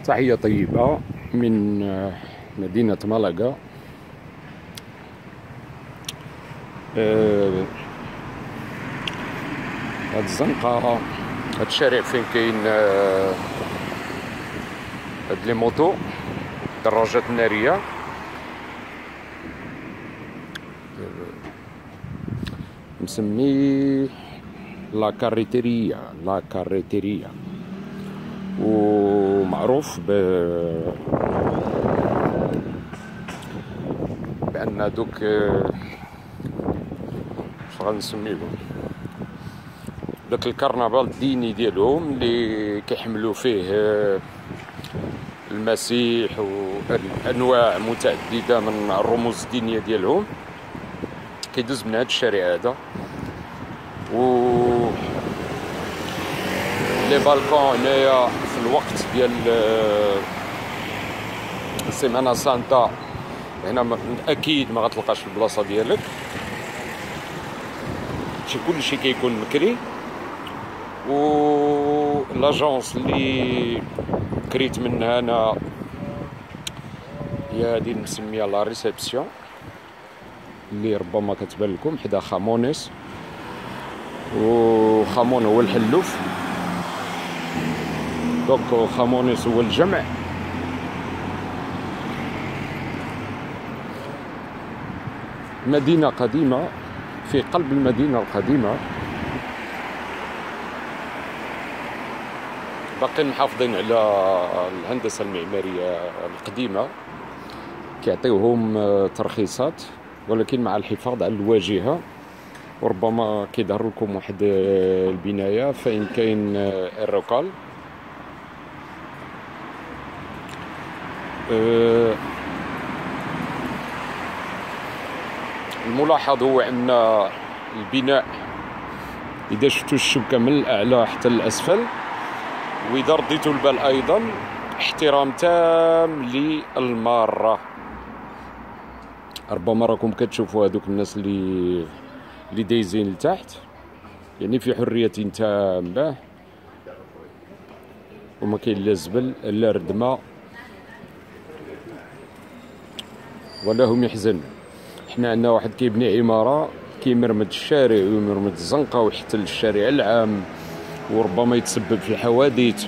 تحية طيبة من مدينة مالاغا. هاد الزنقة، هاد الشارع فين كاين هاد لي موطو الدراجات النارية، مسميه لا كاريتيريا، ومعروف بأن دوك اش غنسميهم، داك الكرنفال الديني ديالهم اللي كيحملوا فيه المسيح وانواع متعدده من الرموز الدينيه ديالهم، كيدوز من هذا الشارع هذا. و لي بالكون هنايا في الوقت ديال السيمانه سانتا هنا اكيد ما غتلقاش البلاصه ديالك، كلشي كيكون مكري. و لاجونس اللي كريت منها انا هي هادي مسميه لا ريسبسيون، اللي ربما كتبان لكم حدا خامونيس، وخامون هو الحلوف، دونك خامونيس هو الجمع. مدينة قديمة في قلب المدينة القديمة، باقي محافظين على الهندسة المعمارية القديمة، كيعطيوهم ترخيصات ولكن مع الحفاظ على الواجهة. وربما كيظهر لكم واحد البناية فين كاين الروكال. الملاحظ هو ان البناء اذا شفتوا الشبكه من الاعلى حتى الاسفل، واذا رديتوا البال ايضا احترام تام للماره. ربما راكم كتشوفوا هذوك الناس اللي دايزين لتحت، يعني في حريه تامه، وما كاين لا زبل لا ردمه ولا هم يحزنوا. حنا عندنا واحد كيبني عماره كيمرمد الشارع ويمرمد الزنقه ويحتل الشارع العام، وربما يتسبب في حوادث.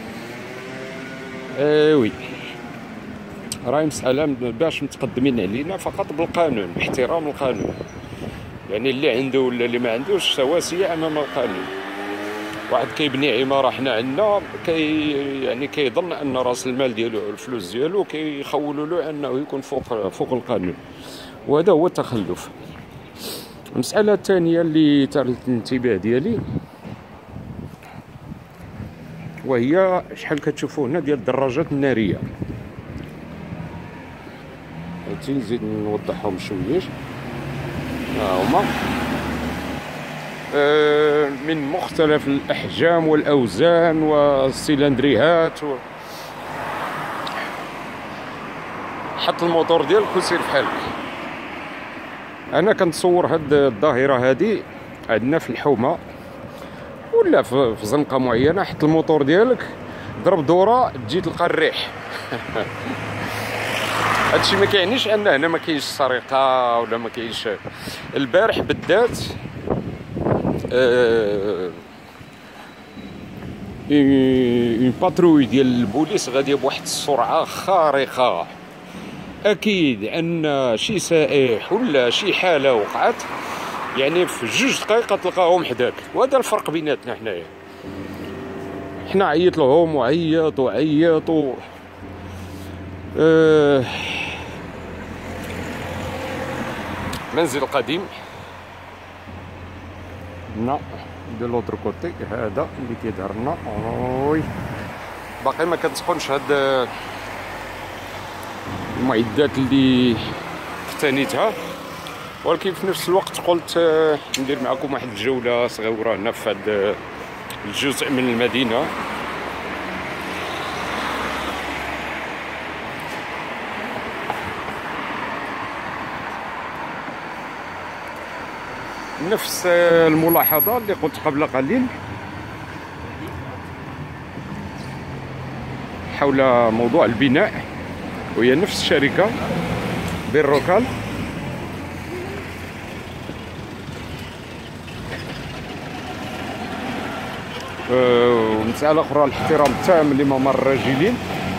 وي راهي مسألة باش متقدمين علينا فقط بالقانون، باحترام القانون، يعني اللي عنده ولا اللي ما عندوش سواسية أمام القانون. واحد كيبني عمارة حنا عندنا يعني كيظن أن راس المال ديالو الفلوس ديالو كيخولوا له أنه يكون فوق القانون، وهذا هو التخلف. المسألة الثانية اللي تارت الانتباه ديالي وهي شحال كتشوفوا هنا ديال الدراجات النارية. نزيد نوضحهم شويش. هما من مختلف الأحجام والأوزان والسيلندريات حط الموتور ديالك وسير بحالك. انا كنتصور هاد الظاهره هادي عندنا في الحومه ولا في زنقه معينه، حط الموتور ديالك ضرب دوره تجي تلقى الريح. هادشي ما كيعنيش ان هنا ما كاينش سرقه ولا ما كاينش. البارح بالذات اون باتروي ديال البوليس غاديه بواحد السرعه خارقه، اكيد ان شي سائح ولا شي حاله وقعت، يعني في 2 دقائق تلقاهم حداك. وهذا الفرق بيناتنا حنايا. حنا عيط لهم وعيط منزل القديم نا دو لوتر كوتي، هذا اللي كيظهر لنا. باقي ما كتسخنش هاد المعدات اللي اقتنيتها، ولكن في نفس الوقت قلت ندير معكم واحد الجوله صغيره هنا في هذا الجزء من المدينه. نفس الملاحظه اللي قلت قبل قليل، حول موضوع البناء، وهي نفس الشركة بيروكال. ومسألة أخرى الاحترام التام لممر الراجلين.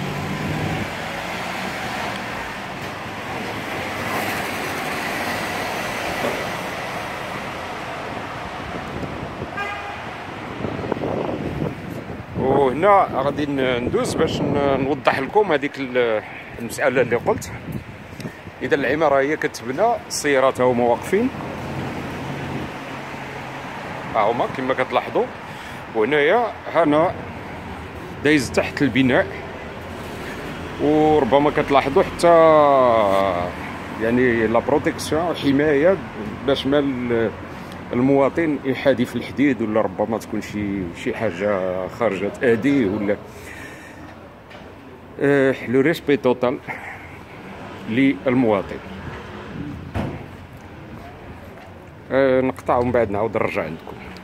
وهنا غادي ندوز باش نوضح لكم هذيك المسألة اللي قلت. إذا العمارة هي كتبنى، السيارات هما واقفين، ها هما كما كتلاحظوا. وهنايا هنا دايز تحت البناء، وربما كتلاحظوا حتى يعني لا بروتيكسيون، حماية باش ما المواطن يحادف الحديد، ولا ربما تكون شي حاجه خارجه تأذيه، ولا لو ريسبي توتال للمواطن. نقطع ومن بعد نعاود نرجع عندكم.